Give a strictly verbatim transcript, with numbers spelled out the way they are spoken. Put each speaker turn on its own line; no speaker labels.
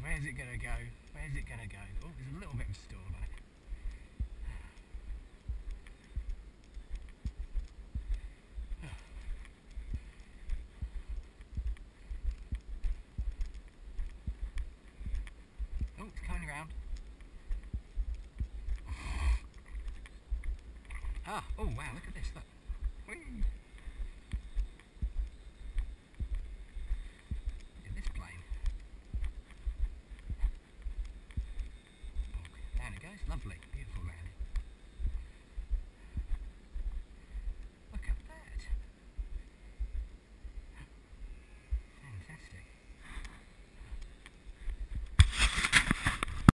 Where's it going to go? Where's it going to go? Oh, there's a little bit of stall on it. Oh, it's coming around. Ah, oh wow, look at this, look. Whee! Look at this plane. Oh, down it goes, lovely.